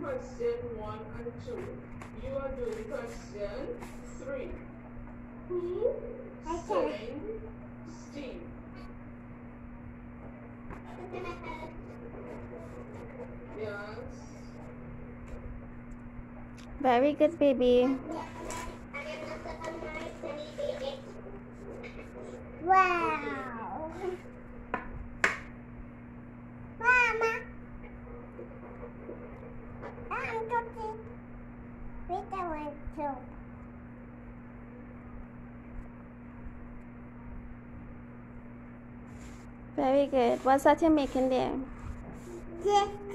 question 1 and 2. You are doing question 3. Who sang Steve? Yes. Very good, baby. Wow. Mama. I'm talking with the one too. Very good. What's that you're making there? Yes.